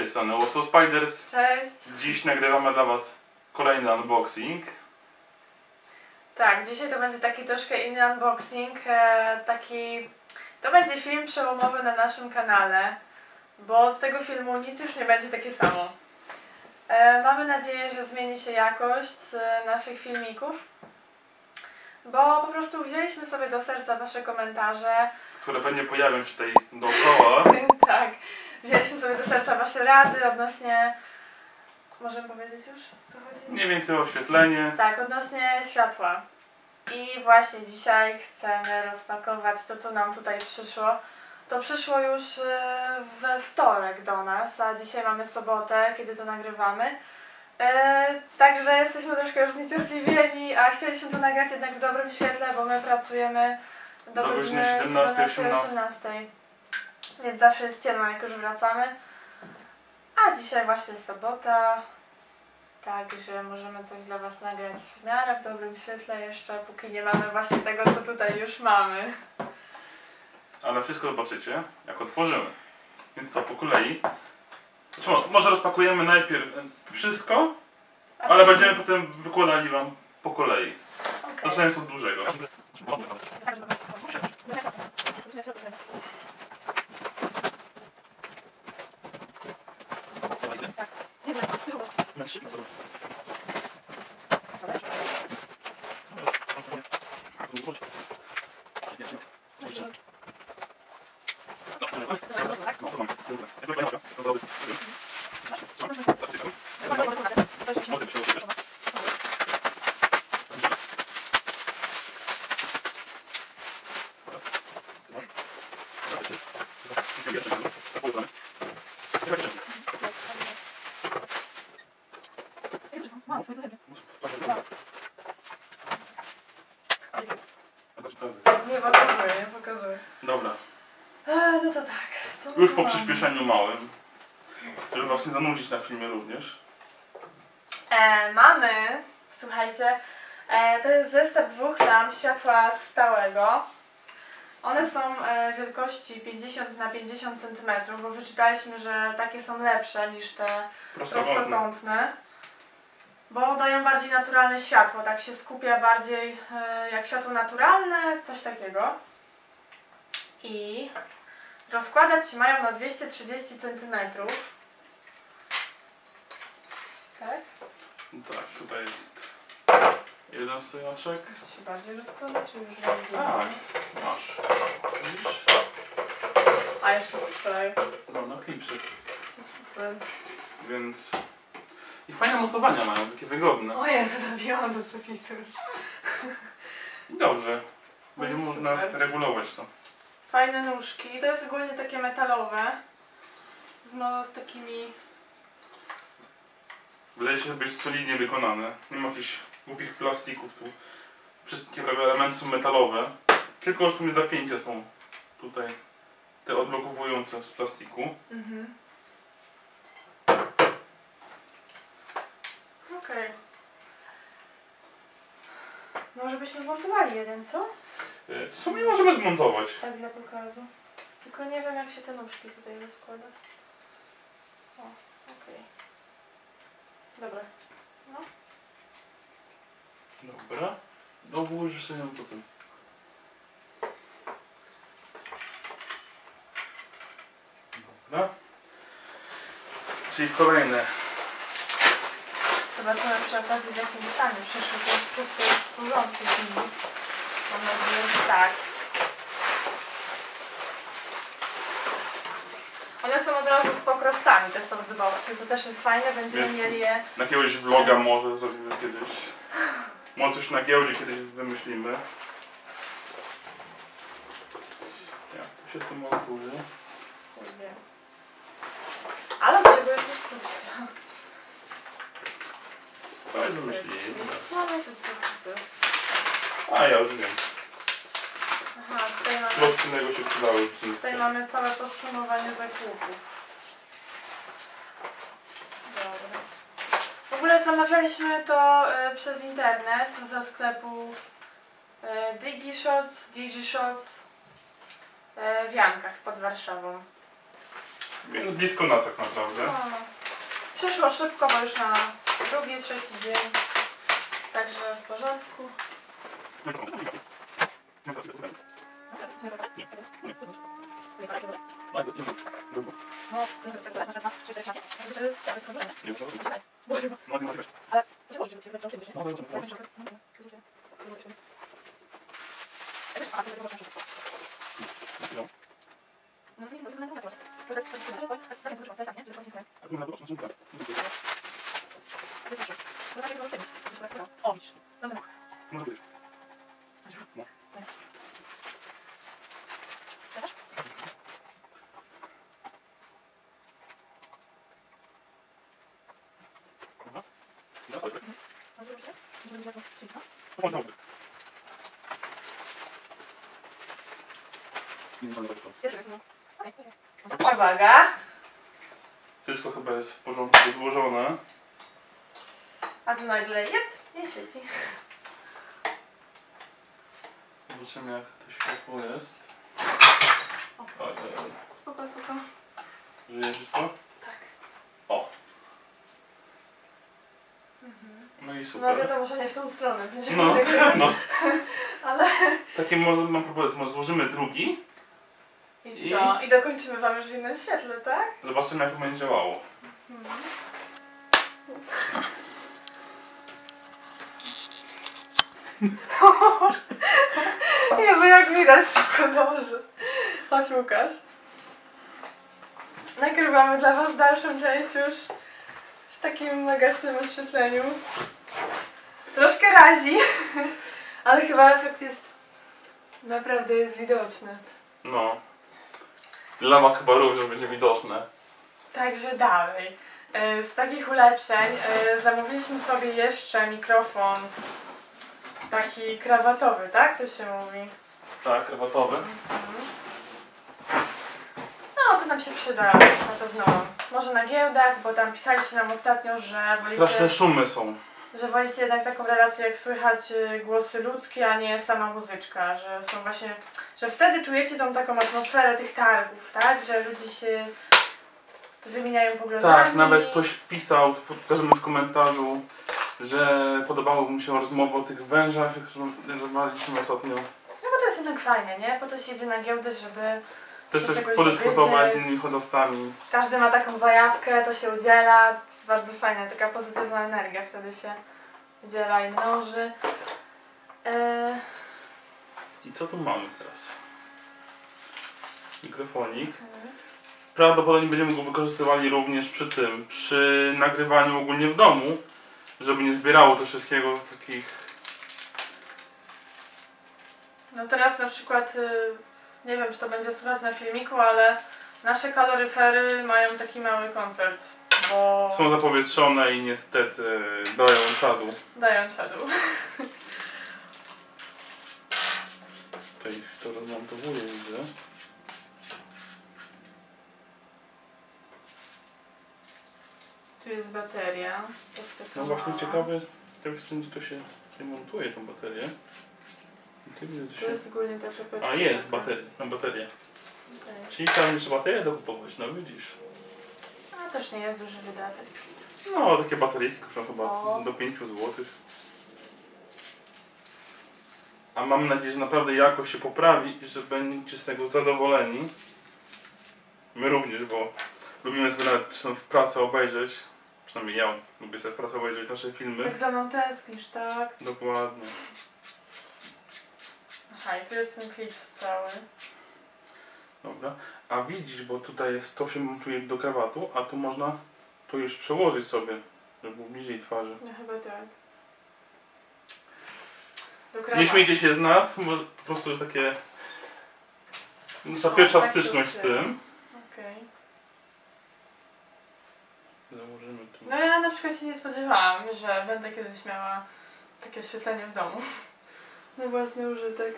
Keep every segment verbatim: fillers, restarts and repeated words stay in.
tej strony Warsaw Spiders. Cześć. Dziś nagrywamy dla Was kolejny unboxing. Tak, dzisiaj to będzie taki troszkę inny unboxing. E, taki... To będzie film przełomowy na naszym kanale, bo z tego filmu nic już nie będzie takie samo. E, mamy nadzieję, że zmieni się jakość e, naszych filmików, bo po prostu wzięliśmy sobie do serca Wasze komentarze. Które pewnie pojawią się tutaj dookoła. Tak, wzięliśmy sobie do serca Wasze rady odnośnie... Możemy powiedzieć już, co chodzi? Mniej więcej oświetlenie. Tak, odnośnie światła. I właśnie dzisiaj chcemy rozpakować to, co nam tutaj przyszło. To przyszło już we wtorek do nas, a dzisiaj mamy sobotę, kiedy to nagrywamy. Yy, także jesteśmy troszkę już zniecierpliwieni, a chcieliśmy to nagrać jednak w dobrym świetle, bo my pracujemy do, Do godziny godziny siedemnastej, osiemnastej. Więc zawsze jest ciemno, jak już wracamy. A dzisiaj właśnie sobota. Także możemy coś dla Was nagrać w miarę w dobrym świetle jeszcze, póki nie mamy właśnie tego, co tutaj już mamy. Ale wszystko zobaczycie, jak otworzymy. Więc co, po kolei? Znaczy, może rozpakujemy najpierw wszystko, A ale później- będziemy potem wykładali Wam po kolei. Okej. Zaczynając od dużego. Nie pokazuję, nie pokazuję. Dobra. A, no to tak. Co my Już tu po mamy? przyspieszeniu małym, żeby Was nie zanudzić na filmie również. E, mamy, słuchajcie, e, to jest zestaw dwóch lamp światła stałego. One są e, wielkości pięćdziesiąt na pięćdziesiąt centymetrów, bo wyczytaliśmy, że takie są lepsze niż te Prostokątne. prostokątne, bo dają bardziej naturalne światło, tak się skupia bardziej e, jak światło naturalne, coś takiego. I rozkładać się mają na dwieście trzydzieści centymetrów. Tak? Tak, tutaj jest jeden stojaczek. Czy się bardziej rozkłada, czy już bardziej? Tak, masz. Widzisz? A jeszcze tutaj. No, na klipsy. Super. Więc... I fajne mocowania mają, takie wygodne. O Jezu, zabiłam do sufitu już. I dobrze. Będzie No, można super. regulować to. Fajne nóżki. To jest ogólnie takie metalowe. Z, no, z takimi... Wydaje się być solidnie wykonane. Nie ma jakichś głupich plastików tu. Wszystkie prawie elementy są metalowe. Tylko już pomiędzy zapięcia są tutaj te odblokowujące z plastiku. Mhm. Okej. Okay. Może byśmy zmontowali jeden, co? Y, W sumie możemy zmontować. Tak dla pokazu. Tylko nie wiem, jak się te nóżki tutaj rozkłada. O, okej. Okay. Dobra. No. Dobra. No włożysz sobie ją potem. Dobra. Czyli kolejne. Zobaczymy przy okazji, w jakim stanie przyszły, to wszystko jest w porządku z nimi. Mam nadzieję, że tak. One są od razu z pokrowcami, te softboxy. To też jest fajne, będziemy Jest. mieli je... Na jakiegoś vloga może zrobimy kiedyś. Może coś na giełdzie kiedyś wymyślimy. Ja, tu się tym otworzy. Kurde. Ale do czego jest instrukcja? To jest wymyślimy. Mamy czy co to jest? A ja już wiem. Aha, tutaj mamy, Klocki innego się przydały. tutaj mamy całe podsumowanie zakupów. Dobra. W ogóle zamawialiśmy to y, przez internet ze sklepu y, DigiShots, DigiShots y, w Jankach pod Warszawą. Więc blisko nas tak naprawdę. No. Przeszło szybko, bo już na drugi, trzeci dzień. Także w porządku. O, widzisz. Dobra. Uwaga. Wszystko chyba jest w porządku złożone. A tu nagle, jep, nie świeci. Zobaczymy jak to światło jest. Oj, oj, oj. Spoko, spoko. Żyje wszystko? Tak. O! Mhm. No i No super. wiadomo, że nie w tą stronę. Będziemy No, nagrywać. no. Ale... Takie może, mam propozycję, może złożymy drugi. I co? I dokończymy wam już w innym świetle, tak? Zobaczymy jak to będzie działało. Mhm. Jezu, jak widać, wszystko dobrze. Chodź Łukasz. Nagrywamy dla was dalszą część już w takim magacznym oświetleniu. Troszkę razi, ale chyba efekt jest naprawdę jest widoczny. No. Dla was chyba również będzie widoczne. Także dalej. E, Z takich ulepszeń e, zamówiliśmy sobie jeszcze mikrofon taki krawatowy, tak? To się mówi. Tak, krawatowy. No, to nam się przyda na pewno. Może na giełdach, bo tam pisaliście nam ostatnio, że Straszne wolicie, szumy są. że wolicie jednak taką relację, jak słychać y, głosy ludzkie, a nie sama muzyczka, że są właśnie, że wtedy czujecie tą taką atmosferę tych targów, tak? Że ludzie się wymieniają poglądami. Tak, nawet ktoś pisał, to pokażemy w komentarzu, że podobało mu się rozmowa o tych wężach, jak rozmawialiśmy ostatnio. No bo to jest jednak fajne, nie? Po to się idzie na giełdę, żeby Też się coś czegoś podyskutować z dowiedzieć. innymi hodowcami. Każdy ma taką zajawkę, to się udziela, to jest bardzo fajne, taka pozytywna energia wtedy się udziela i mnoży. Eee, I co tu mamy teraz? Mikrofonik. Prawdopodobnie będziemy go wykorzystywali również przy tym, przy nagrywaniu ogólnie w domu, żeby nie zbierało to wszystkiego takich... no teraz na przykład, y, nie wiem czy to będzie słychać na filmiku, ale nasze kaloryfery mają taki mały koncert, bo Są zapowietrzone i niestety dają czadu. dają czadu. Tutaj to rozmontowuję, widzę. Tu jest bateria. No właśnie ciekawe, to jest gdzie to się montuje tą baterię. I tu widzę, że Tu się... jest ogólnie ta czepeczka. A jest, bateria, na baterię. Okay. Czyli tam jeszcze baterię dokupować, no widzisz. A też nie jest duży wydatek. No takie bateryjki kosztują chyba O. do pięciu złotych. A mam nadzieję, że naprawdę jakość się poprawi i że będziecie z tego zadowoleni. My również, bo lubimy sobie nawet zresztą w pracy obejrzeć. Przynajmniej ja lubię sobie w pracy obejrzeć nasze filmy. Jak za mną tęsknisz, tak? Dokładnie. Aha, i tu jest ten klips cały. Dobra. A widzisz, bo tutaj jest, to się montuje do krawatu, a tu można to już przełożyć sobie, żeby było bliżej twarzy. No chyba tak. Do Nie krawatu. śmiejcie się z nas, może po prostu jest takie... Nasza O, pierwsza tak styczność z się tym. Okej. Założymy tu. No ja na przykład się nie spodziewałam, że będę kiedyś miała takie oświetlenie w domu. Na własny użytek.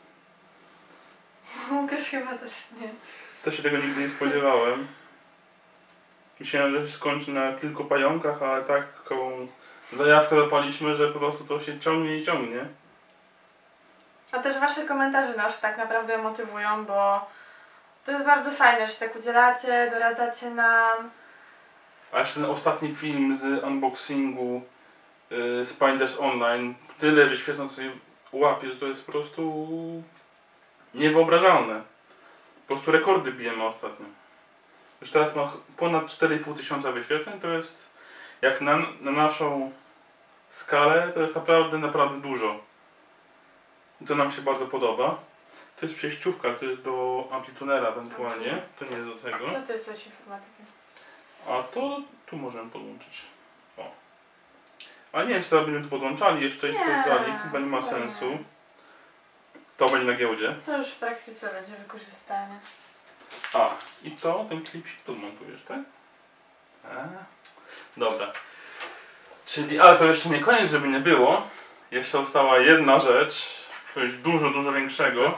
Łukasz chyba też nie. Też się tego nigdy nie spodziewałem. Myślałem, że się skończy na kilku pająkach, ale taką zajawkę dopaliśmy, że po prostu to się ciągnie i ciągnie. A też wasze komentarze nas tak naprawdę motywują, bo To jest bardzo fajne, że się tak udzielacie, doradzacie nam. A jeszcze ten ostatni film z unboxingu yy, Spiders Online tyle wyświetleń sobie łapie, że to jest po prostu niewyobrażalne. Po prostu rekordy bijemy ostatnio. Już teraz ma ponad cztery i pół tysiąca wyświetleń, to jest jak na, na naszą skalę, to jest naprawdę, naprawdę dużo. I to nam się bardzo podoba. To jest przejściówka, to jest do amplitunera ewentualnie, to nie jest do tego. To ty jesteś informatykiem. A to tu możemy podłączyć. O. Ale nie wiem, czy teraz będziemy to podłączali jeszcze i Nie, sprawdzali, chyba nie ma chyba sensu. nie. To będzie na giełdzie. To już w praktyce będzie wykorzystane. A, i to, ten klipsik tu montujesz, tak? A, dobra. Czyli, ale to jeszcze nie koniec, żeby nie było. Jeszcze została jedna rzecz, coś dużo, dużo większego.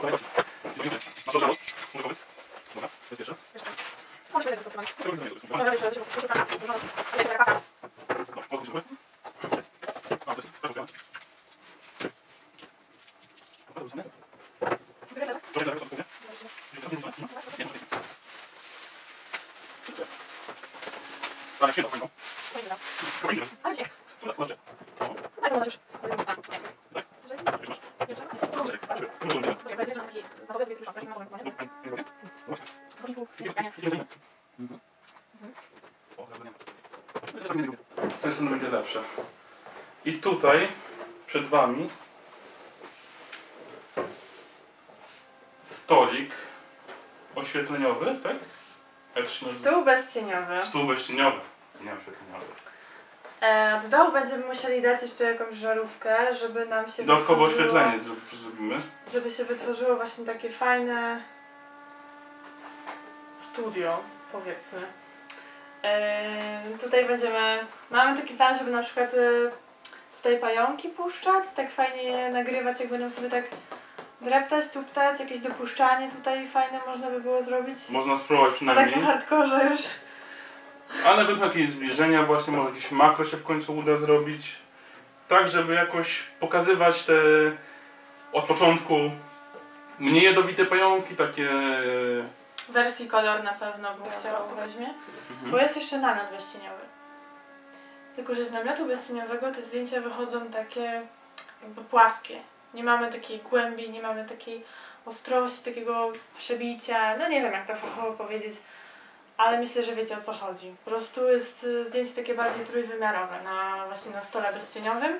To jest będzie lepsze. I tutaj przed wami stolik oświetleniowy, tak? Jak się nazywa? Stół bezcieniowy. Stół bezcieniowy. Nie oświetleniowy. E, do dołu będziemy musieli dać jeszcze jakąś żarówkę, żeby nam się Dodatkowo wytworzyło- oświetlenie zro- zrobimy. żeby się wytworzyło właśnie takie fajne studio, powiedzmy. Yy, tutaj będziemy, mamy taki plan, żeby na przykład yy, tutaj pająki puszczać, tak fajnie je nagrywać, jak będą sobie tak dreptać, tuptać, jakieś dopuszczanie tutaj fajne można by było zrobić. Można spróbować Na przynajmniej. takim hardkorze już. Ale będą jakieś zbliżenia, właśnie może jakieś makro się w końcu uda zrobić. Tak, żeby jakoś pokazywać te od początku mniej jadowite pająki, takie... W wersji kolor na pewno bym chciała weźmie. Bo Mhm. jest jeszcze namiot bezcieniowy. Tylko, że z namiotu bezcieniowego te zdjęcia wychodzą takie jakby płaskie. Nie mamy takiej głębi, nie mamy takiej ostrości, takiego przebicia. No nie wiem, jak to fachowo powiedzieć, ale myślę, że wiecie, o co chodzi. Po prostu jest y, zdjęcie takie bardziej trójwymiarowe na właśnie na stole bezcieniowym.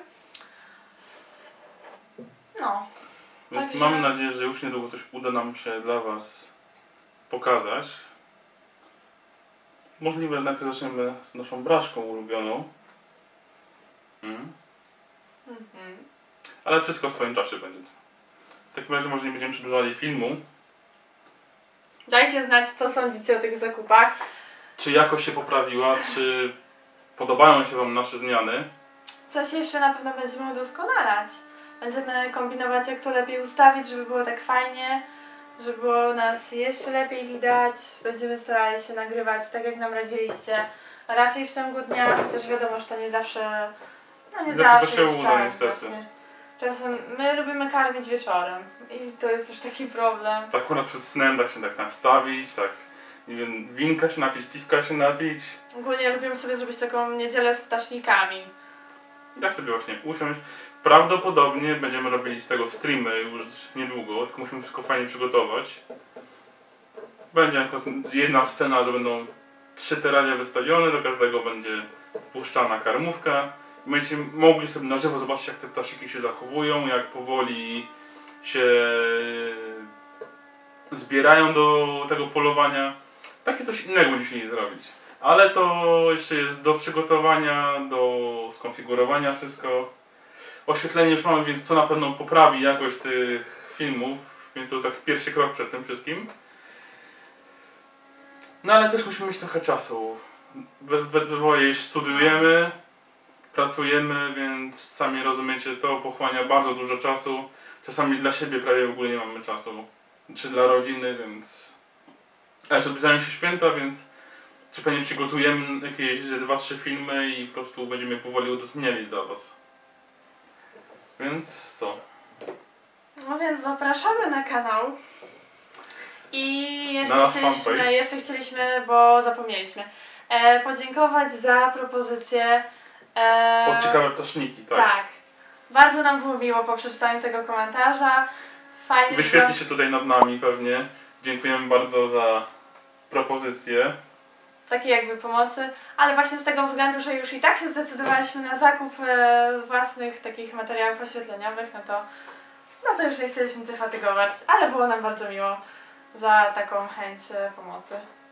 No. Więc Także- mam nadzieję, że już niedługo coś uda nam się dla was pokazać. Możliwe, że najpierw zaczniemy z naszą braszką ulubioną. Mhm. Mhm. Ale wszystko w swoim czasie będzie. W takim razie może nie będziemy przedłużali filmu. Dajcie znać, co sądzicie o tych zakupach. Czy jakość się poprawiła, czy podobają się wam nasze zmiany. Coś jeszcze na pewno będziemy udoskonalać. Będziemy kombinować, jak to lepiej ustawić, żeby było tak fajnie, żeby było nas jeszcze lepiej widać. Będziemy starali się nagrywać tak, jak nam radziliście. Raczej w ciągu dnia, chociaż wiadomo, że to nie zawsze, no nie Nie zawsze to zawsze się jest uda, czas niestety. właśnie. Czasem my lubimy karmić wieczorem i to jest już taki problem. Tak akurat przed snem da się tak nastawić, tak nie wiem, winka się napić, piwka się napić. Ogólnie lubimy sobie zrobić taką niedzielę z ptasznikami. I tak sobie właśnie usiąść. Prawdopodobnie będziemy robili z tego streamy już niedługo, tylko musimy wszystko fajnie przygotować. Będzie na przykład jedna scena, że będą trzy teralia wystawione, do każdego będzie wpuszczana karmówka. Będziecie mogli sobie na żywo zobaczyć, jak te ptaszyki się zachowują, jak powoli się zbierają do tego polowania. Takie coś innego będziemy chcieli zrobić. Ale to jeszcze jest do przygotowania, do skonfigurowania wszystko. Oświetlenie już mamy, więc to na pewno poprawi jakość tych filmów, więc to jest taki pierwszy krok przed tym wszystkim. No ale też musimy mieć trochę czasu. We, we dwoje studiujemy, pracujemy, więc sami rozumiecie, to pochłania bardzo dużo czasu. Czasami dla siebie prawie w ogóle nie mamy czasu, czy dla rodziny, więc... A jeszcze zbliżają się święta, więc czy pewnie przygotujemy jakieś dwa trzy filmy i po prostu będziemy powoli udostępniali dla was. Więc co? No więc zapraszamy na kanał. I Na jeszcze nasz chcieliśmy, fanpage. jeszcze chcieliśmy, bo zapomnieliśmy, e, podziękować za propozycję. E, O ciekawe ptaszniki, tak. tak. Bardzo nam było miło po przeczytaniu tego komentarza. Fajnie, Wyświetli że się tutaj nad nami pewnie. Dziękujemy bardzo za propozycję. takiej jakby pomocy, ale właśnie z tego względu, że już i tak się zdecydowaliśmy na zakup e, własnych takich materiałów oświetleniowych, no to, no to już nie chcieliśmy Cię fatygować, ale było nam bardzo miło za taką chęć e, pomocy.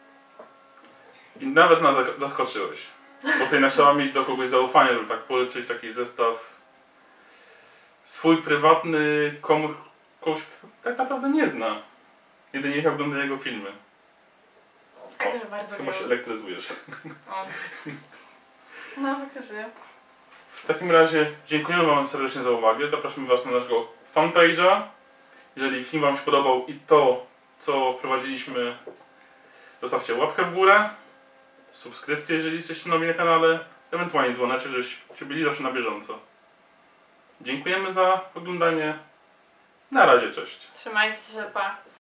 I nawet nas zak- zaskoczyłeś. Bo tutaj trzeba mieć do kogoś zaufanie, żeby tak pożyczyć taki zestaw. Swój prywatny komór kogoś kto tak naprawdę nie zna. Jedynie jak ogląda jego filmy. Także bardzo Chyba się miło. elektryzujesz. O. No faktycznie. W takim razie dziękujemy Wam serdecznie za uwagę. Zapraszamy Was na naszego fanpage'a. Jeżeli film Wam się podobał i to, co wprowadziliśmy, zostawcie łapkę w górę, subskrypcję, jeżeli jesteście nowi na kanale, ewentualnie dzwoneczek, żebyście byli zawsze na bieżąco. Dziękujemy za oglądanie. Na razie, cześć. Trzymajcie się, pa.